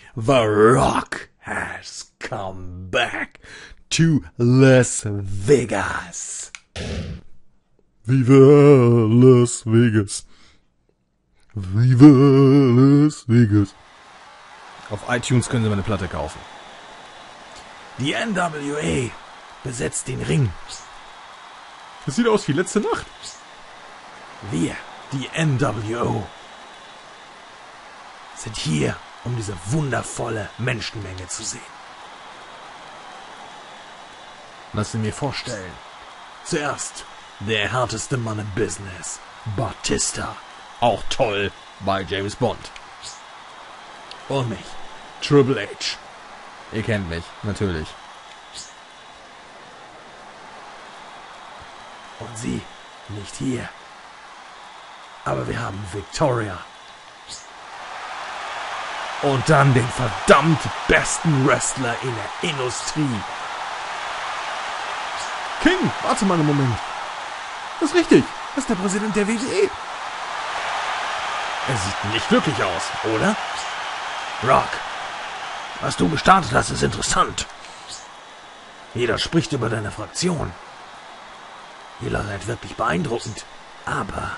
The Rock has come back to Las Vegas. Viva Las Vegas. Viva Las Vegas. Auf iTunes können Sie meine Platte kaufen. Die NWA besetzt den Ring. Das sieht aus wie letzte Nacht. Wir, die NWO, sind hier, um diese wundervolle Menschenmenge zu sehen. Lass Sie mir vorstellen. Zuerst der härteste Mann im Business, Batista. Auch toll bei James Bond. Und mich, Triple H. Ihr kennt mich, natürlich. Und sie nicht hier. Aber wir haben Victoria. Und dann den verdammt besten Wrestler in der Industrie. King, warte mal einen Moment. Das ist richtig. Das ist der Präsident der WWE. Er sieht nicht glücklich aus, oder? Rock, was du gestartet hast, ist interessant. Jeder spricht über deine Fraktion. Ihr seid wirklich beeindruckend. Aber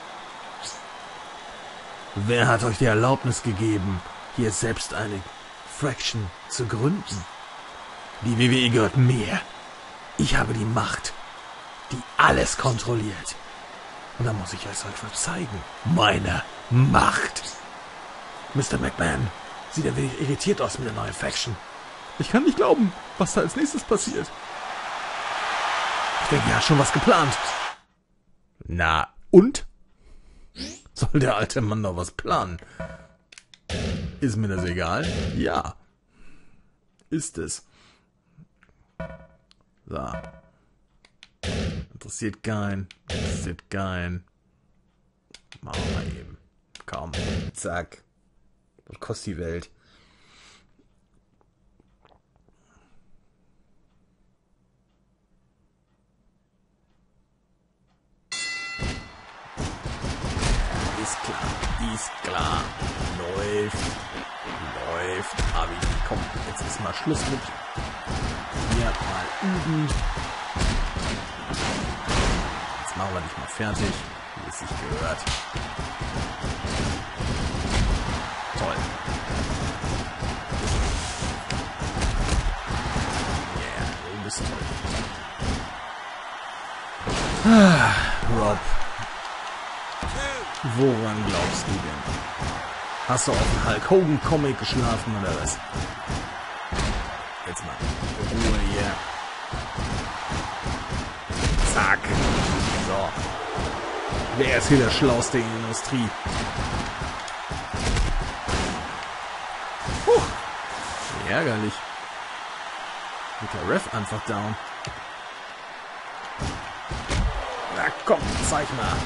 wer hat euch die Erlaubnis gegeben, hier selbst eine Fraction zu gründen? Die WWE gehört mir. Ich habe die Macht, die alles kontrolliert. Und dann muss ich es euch zeigen. Meine Macht. Mr. McMahon sieht ein wenig irritiert aus mit der neuen Faction. Ich kann nicht glauben, was da als nächstes passiert. Ich denke, er hat schon was geplant. Na, und? Soll der alte Mann noch was planen? Ist mir das egal? Ja. Ist es. So. Interessiert keinen. Interessiert keinen. Machen wir mal eben. Komm. Zack. Was kostet die Welt? Ist klar. Ist klar. Läuft. Läuft. Abi, komm. Jetzt ist mal Schluss mit. Hier mal üben. Jetzt machen wir dich mal fertig, wie es sich gehört. Toll. Yeah, du bist toll. Rob. Woran glaubst du denn? Hast du auf den Hulk Hogan Comic geschlafen oder was? Jetzt mal Ruhe hier. Zack. So. Wer ist hier der Schlauste in der Industrie? Wie ärgerlich. Mit der Ref einfach down. Na komm, zeig mal.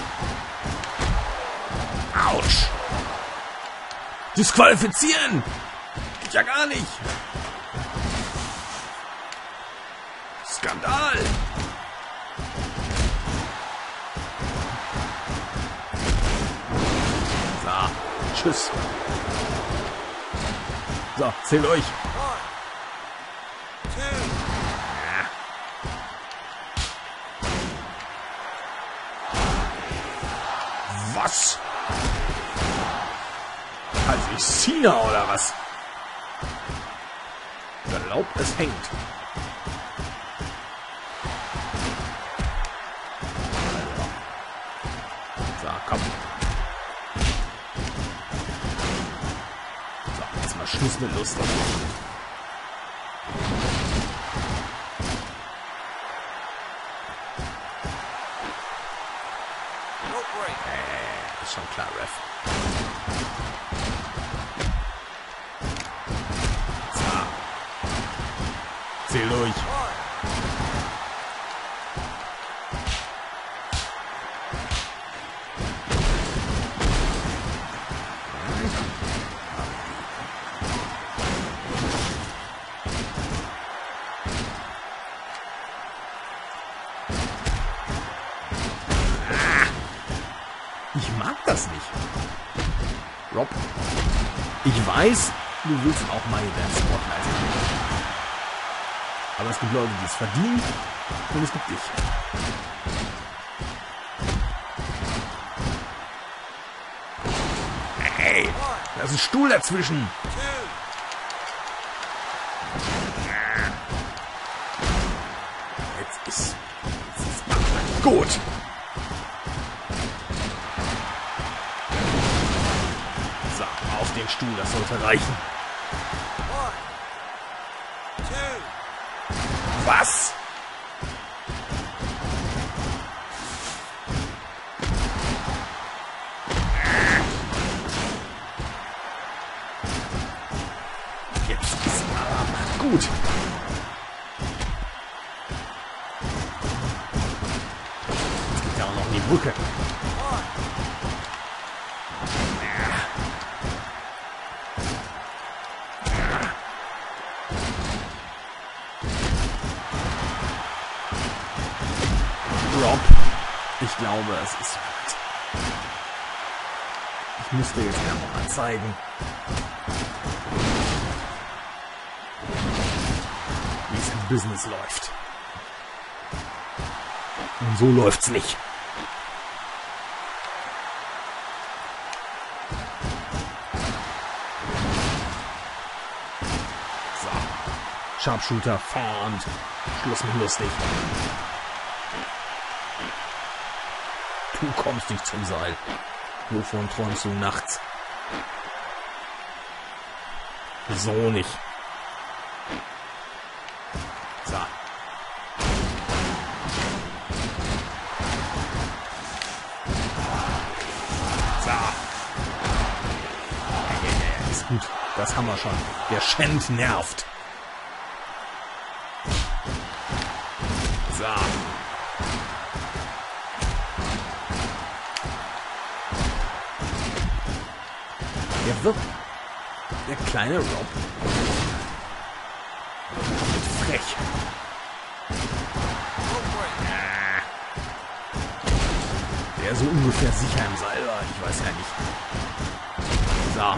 Autsch. Disqualifizieren. Geht ja gar nicht. Skandal. Tschüss. So, zählt euch. Was? Also ich Cena oder was? Erlaubt, es hängt. So, komm. Schluss mit Lust. Ist schon klar, Ref. So. Zähl durch. Ich mag das nicht. Rob, ich weiß, Du willst auch mal in dein Spotlight. Aber es gibt Leute, die es verdienen, und es gibt dich. Hey, da ist ein Stuhl dazwischen. Jetzt ist gut. So, auf den Stuhl, das sollte reichen. Was? Jetzt ist aber gut. Jetzt geht ja auch noch in die Brücke. Rob, ich glaube, es ist soweit. Ich müsste jetzt einfach mal zeigen, wie es im Business läuft. Und so läuft's nicht. So. Sharpshooter, Feierabend. Schluss mit lustig. Du kommst nicht zum Seil. Wovon träumst du nachts? So nicht. So. So. Ist gut. Das haben wir schon. Der Shent nervt. So. Der kleine Rob wird frech. Der ist so ungefähr sicher im Seil war. Ich weiß ja nicht. So.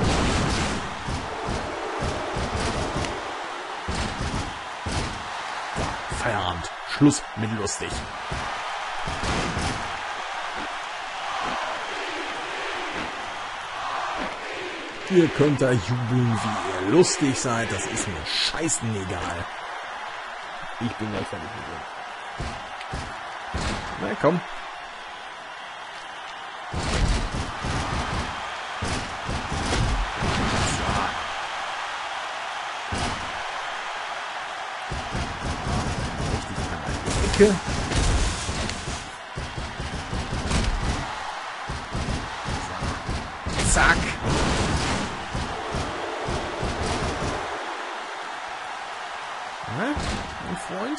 Feierabend. Schluss mit lustig. Ihr könnt da jubeln, wie ihr lustig seid. Das ist mir scheißegal. Ich bin gleich fertig mit dir. Na komm. So. Richtig an eine Ecke. So. Zack. Mein Freund?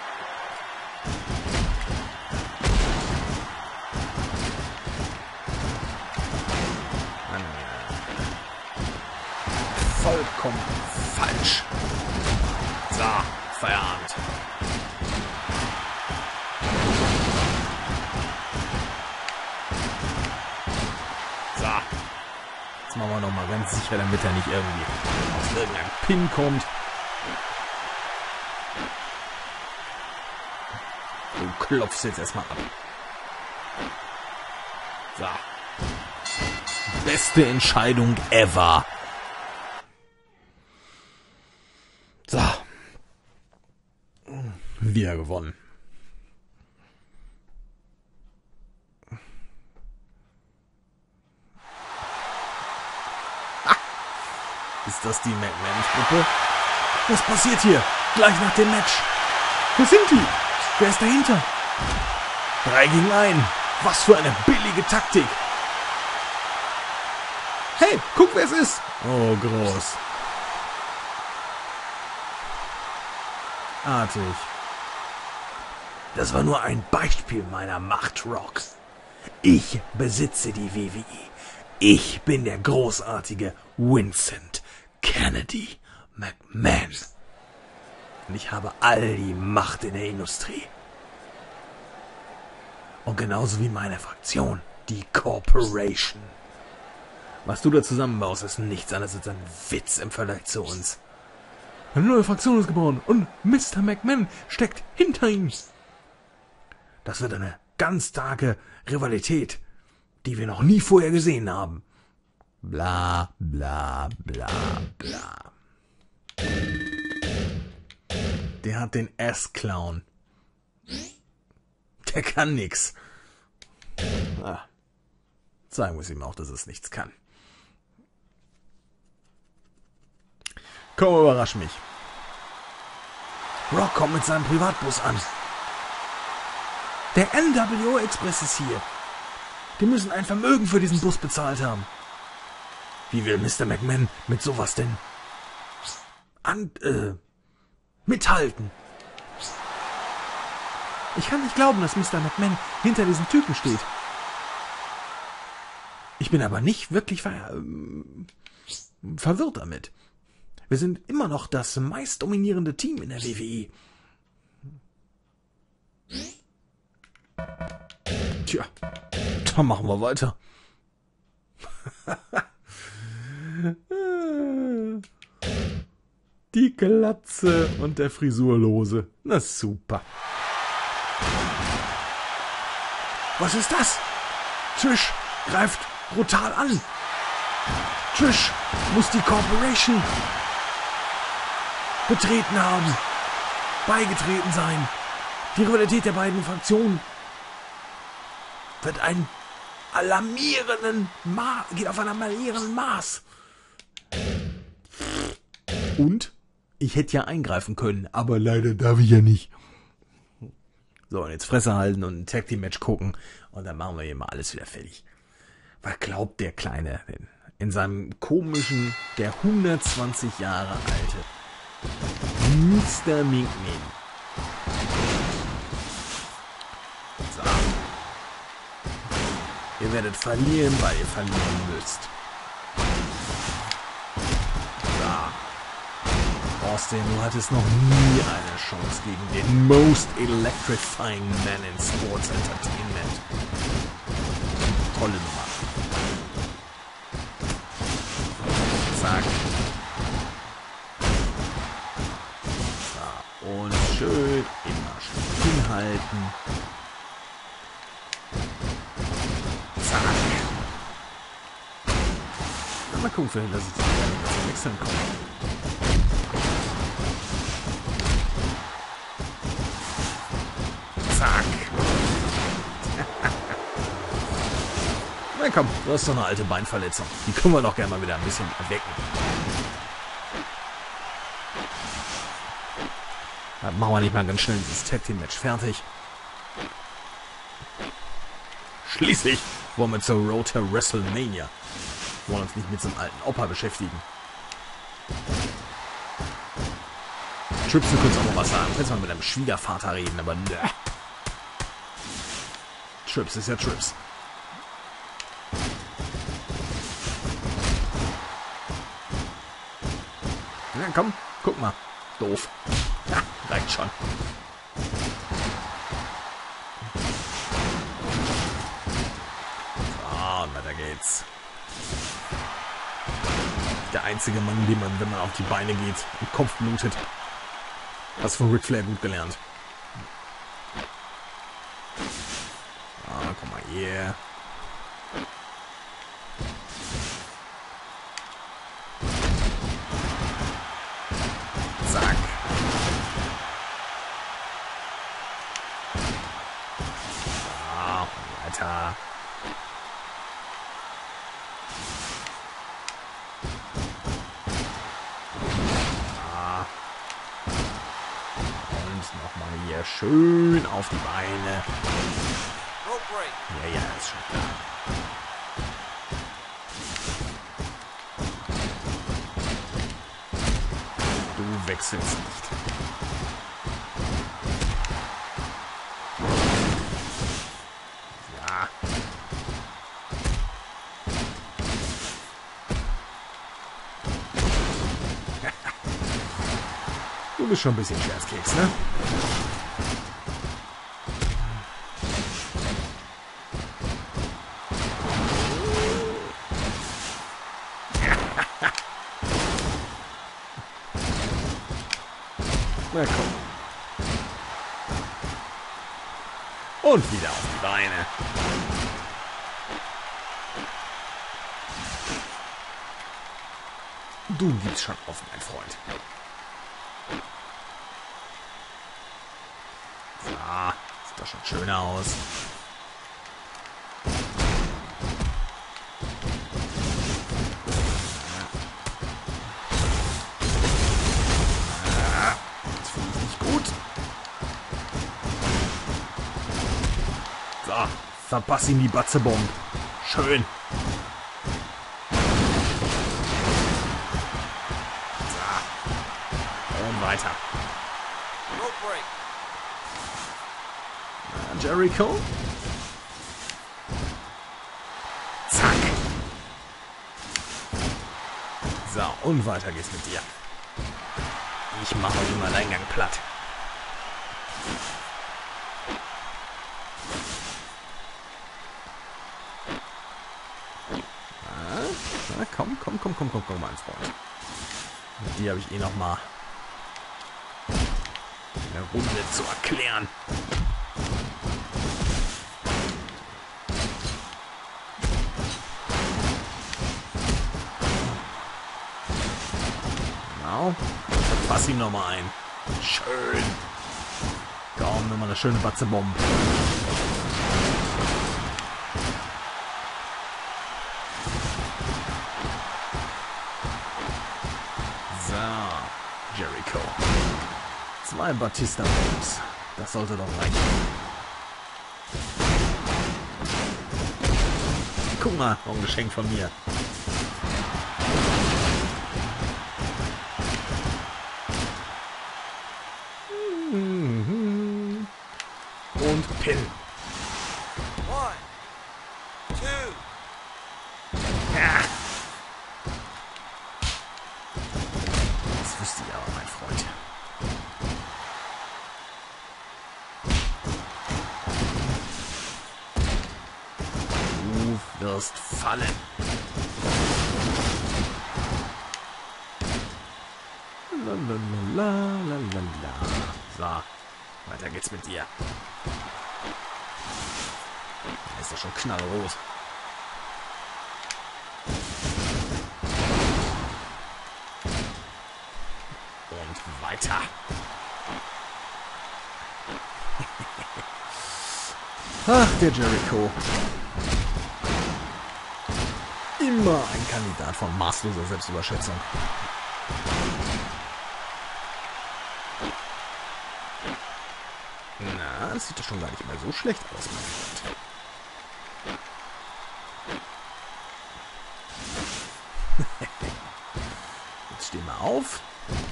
Vollkommen falsch. So, Feierabend. So. Jetzt machen wir nochmal ganz sicher, damit er nicht irgendwie aus irgendeinem Pin kommt. Du klopfst jetzt erstmal ab. So. Beste Entscheidung ever. So. Wieder gewonnen. Ah. Ist das die McMahon-Gruppe? Was passiert hier? Gleich nach dem Match. Wo sind die? Wer ist dahinter? 3 gegen 1. Was für eine billige Taktik. Hey, guck, wer es ist. Oh, groß. Artig. Das war nur ein Beispiel meiner Macht, Rox. Ich besitze die WWE. Ich bin der großartige Vincent Kennedy McMahon. Und ich habe all die Macht in der Industrie. Und genauso wie meine Fraktion, die Corporation. Was du da zusammenbaust, ist nichts anderes als ein Witz im Vergleich zu uns. Eine neue Fraktion ist geboren und Mr. McMahon steckt hinter ihm. Das wird eine ganz starke Rivalität, die wir noch nie vorher gesehen haben. Bla, bla, bla, bla. Der hat den S-Clown. Der kann nix. Ah, zeigen wir es ihm auch, dass es nichts kann. Komm, überrasch mich. Rock kommt mit seinem Privatbus an. Der NWO Express ist hier. Die müssen ein Vermögen für diesen Bus bezahlt haben. Wie will Mr. McMahon mit sowas denn mithalten? Ich kann nicht glauben, dass Mr. McMahon hinter diesen Typen steht. Ich bin aber nicht wirklich verwirrt damit. Wir sind immer noch das meist dominierende Team in der WWE. Tja, dann machen wir weiter. Die Glatze und der Frisurlose. Na super. Was ist das? Trish greift brutal an. Trish muss die Corporation betreten haben. Beigetreten sein. Die Rivalität der beiden Fraktionen wird geht auf ein alarmierenden Maß. Und? Ich hätte ja eingreifen können, aber leider darf ich ja nicht. So, und jetzt Fresse halten und ein Tag Team Match gucken und dann machen wir hier mal alles wieder fertig. Was glaubt der Kleine denn? In seinem komischen, der 120 Jahre alte Mr. McMahon. So. Ihr werdet verlieren, weil ihr verlieren müsst. Austin, du hattest noch nie eine Chance gegen den most electrifying man in Sports Entertainment. Tolle Nummer. Zack. So, und schön immer schön hinhalten. Zack. Mal gucken, vielleicht lasse ich die Beine wechseln kommen. Zack. Na komm, du hast doch eine alte Beinverletzung. Die können wir doch gerne mal wieder ein bisschen erwecken. Dann machen wir nicht mal ganz schnell dieses Tag Team Match fertig. Schließlich wollen wir zur Road to WrestleMania. Wir wollen uns nicht mit so einem alten Opa beschäftigen. Trips, du könntest auch noch was sagen. Du könntest mal mit deinem Schwiegervater reden, aber nö. Trips ist ja Trips. Na komm, guck mal. Doof. Ja, reicht schon. So, und weiter geht's. Der einzige Mann, den man, wenn man auf die Beine geht, im Kopf blutet. Hast von Ric Flair gut gelernt. Ah, guck mal hier. Zack. Ah, weiter. Nochmal hier schön auf die Beine. Ja, ist schon klar. Du wechselst nicht. Ja. Du bist schon ein bisschen Scherzkeks, ne? Na komm. Und wieder auf die Beine. Du gibst schon auf, mein Freund. So, sieht doch schon schöner aus. Das finde ich nicht gut. So, verpass ihm die Batzebomb. Schön. Weiter. Jericho. Zack. So, und weiter geht's mit dir. Ich mache heute mal deinen Gang platt. Na, komm, mein Freund. Mit dir habe ich eh noch mal eine Runde zu erklären. Genau. Fass ihn nochmal ein. Schön. Komm, nimm mal eine schöne Batzebombe. So, Jericho. 2 Batista-Bombs. Das sollte doch reichen. Guck mal, noch ein Geschenk von mir. Und Pin. 1, 2. Ja. Das wüsste ich aber, mein Freund. Du wirst fallen. Lalalala. So, weiter geht's mit dir. Ist doch schon knallrot. Und weiter. Ach, der Jericho. Immer ein Kandidat von maßloser Selbstüberschätzung. Na, das sieht doch schon gar nicht mehr so schlecht aus, mein Freund. Jetzt stehen wir auf.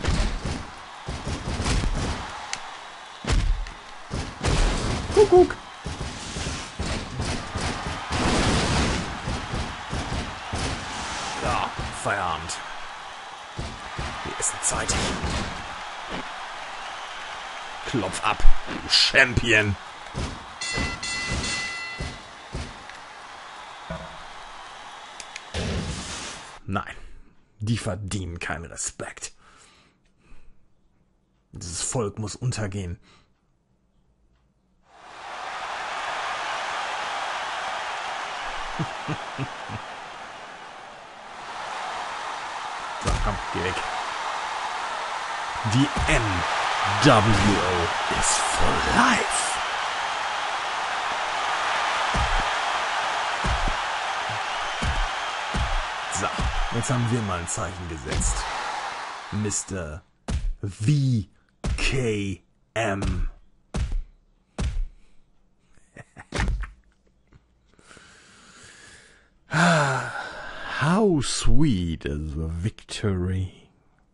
Kuckuck. Ja, Feierabend. Wir essen zeitig. Klopf ab, du Champion. Nein, die verdienen keinen Respekt. Dieses Volk muss untergehen. So, komm, geh weg. Die NWO is for life. So, jetzt haben wir mal ein Zeichen gesetzt. Mr. VKM. How sweet is the victory.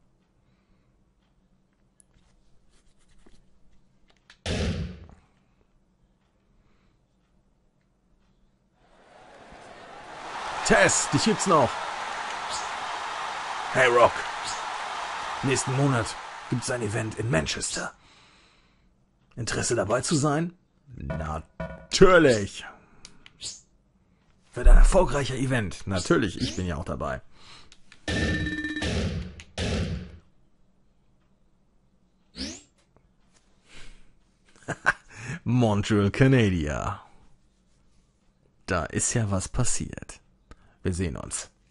Tess, dich gibt's noch. Hey Rock, nächsten Monat gibt's ein Event in Manchester. Interesse dabei zu sein? Natürlich. Wird ein erfolgreicher Event. Natürlich, ich bin ja auch dabei. Montreal Canadiens. Da ist ja was passiert. Wir sehen uns.